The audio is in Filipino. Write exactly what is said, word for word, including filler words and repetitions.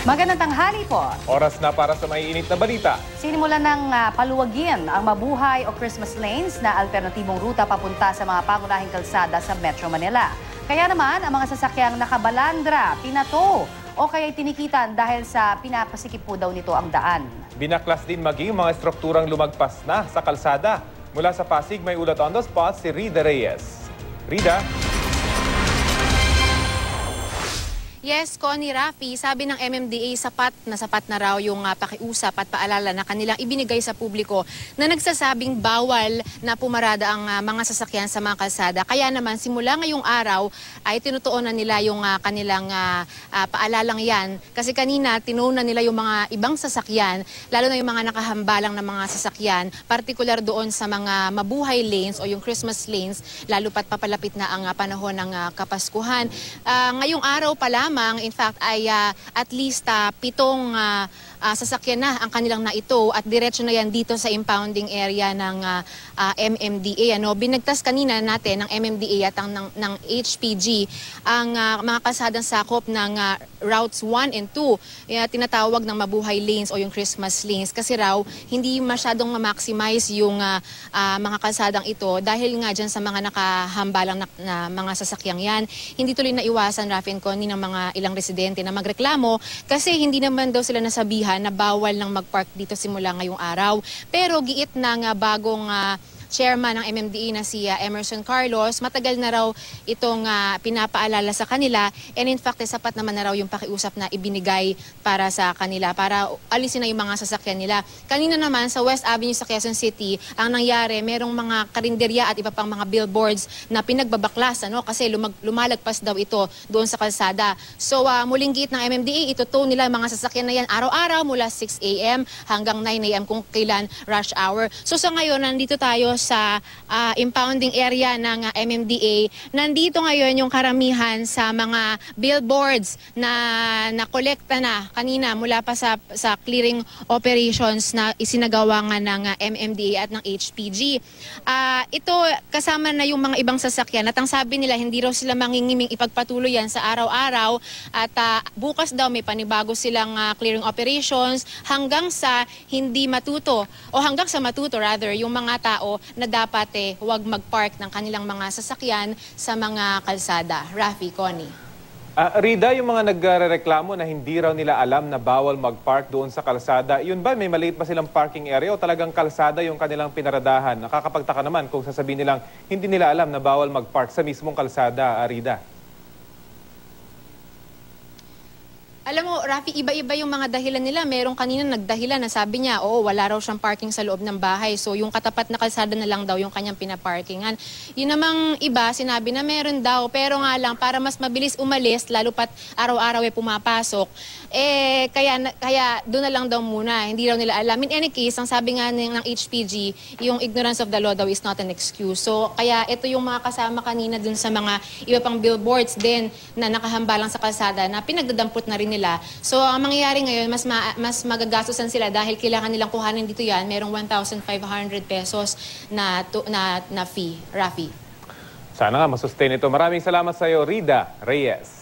Magandang tanghali po. Oras na para sa maiinit na balita. Sinimulan ng uh, paluwagin ang Mabuhay o Christmas Lanes na alternatibong ruta papunta sa mga pangunahing kalsada sa Metro Manila. Kaya naman, ang mga sasakyang nakabalandra, pinato o kaya tinikitan dahil sa pinapasikip po daw nito ang daan. Binaklas din maging mga estrukturang lumagpas na sa kalsada. Mula sa Pasig, may ulat on the spot si Rida Reyes. Rida? Yes, Connie, Rafi, sabi ng M M D A sapat na sapat na raw yung uh, pakiusap at paalala na kanilang ibinigay sa publiko na nagsasabing bawal na pumarada ang uh, mga sasakyan sa mga kalsada. Kaya naman simula ngayong araw ay tinutuunan nila yung uh, kanilang uh, uh, paalalang yan. Kasi kanina tinuunan nila yung mga ibang sasakyan, lalo na yung mga nakahambalang na mga sasakyan, partikular doon sa mga mabuhay lanes o yung Christmas lanes, lalo pat papalapit na ang uh, panahon ng uh, Kapaskuhan. Uh, ngayong araw pa lamang, in fact, ay uh, at least uh, pitong uh, uh, sasakyan na ang kanilang naito at diretso na yan dito sa impounding area ng uh, uh, M M D A. Ano? Binagtas kanina natin ng M M D A at ang, ng, ng H P G ang uh, mga kalsadang sakop ng uh, routes one and two. Uh, tinatawag ng mabuhay lanes o yung Christmas lanes kasi raw hindi masyadong ma-maximize yung uh, uh, mga kalsadang ito dahil nga dyan sa mga nakahambalang na, na mga sasakyang yan. Hindi tuloy na iwasan, Rafi and Connie, ng mga ilang residente na magreklamo kasi hindi naman daw sila nasabihan na bawal nang mag-park dito simula ngayong araw. Pero giit ng uh, bagong uh, chairman ng M M D A na si uh, Emerson Carlos, matagal na raw itong uh, pinapaalala sa kanila and in fact, eh, sapat naman na raw yung pakiusap na ibinigay para sa kanila para alisin na yung mga sasakyan nila. Kanina naman sa West Avenue sa Quezon City, ang nangyari, merong mga karinderya at iba pang mga billboards na pinagbabaklas ano, kasi lumag lumalagpas daw ito doon sa kalsada. So uh, muling giit ng M M D A, ituto nila mga sasakyan na yan araw-araw mula six A M hanggang nine A M kung kailan rush hour. So sa ngayon, nandito tayo sa uh, impounding area ng uh, M M D A. Nandito ngayon yung karamihan sa mga billboards na nakolekta na kanina mula pa sa, sa clearing operations na isinagawa nga ng uh, M M D A at ng H P G. Uh, ito kasama na yung mga ibang sasakyan at ang sabi nila hindi raw sila mangingiming ipagpatuloy yan sa araw-araw at uh, bukas daw may panibago silang uh, clearing operations hanggang sa hindi matuto o hanggang sa matuto rather yung mga tao na dapat eh, huwag mag-park ng kanilang mga sasakyan sa mga kalsada. Rafi, Connie. Uh, Rida, yung mga nagrereklamo na hindi raw nila alam na bawal mag-park doon sa kalsada, yun ba may maliit pa silang parking area o talagang kalsada yung kanilang pinaradahan? Nakakapagtaka naman kung sasabihin nilang hindi nila alam na bawal mag-park sa mismong kalsada, uh, Rida. Alam mo, Rafi, iba-iba yung mga dahilan nila. Merong kanina nagdahilan na sabi niya, oo, wala raw siyang parking sa loob ng bahay. So, yung katapat na kalsada na lang daw yung kanyang pinaparkingan. Yun namang iba, sinabi na meron daw. Pero nga lang, para mas mabilis umalis, lalo pat araw-araw ay pumapasok, eh, kaya, kaya doon na lang daw muna. Hindi raw nila alam. In any case, ang sabi nga ng, ng H P G, yung ignorance of the law daw is not an excuse. So, kaya ito yung mga kasama kanina dun sa mga iba pang billboards din na nakahambalang sa kalsada na pinagdadampot na rin nila. So, ang mangyayari ngayon, mas, ma mas magagastusan sila dahil kailangan nilang kuhanin dito yan. Merong one thousand five hundred pesos na, to, na, na fee. Rafi. Sana nga masustain ito. Maraming salamat sa iyo, Rida Reyes.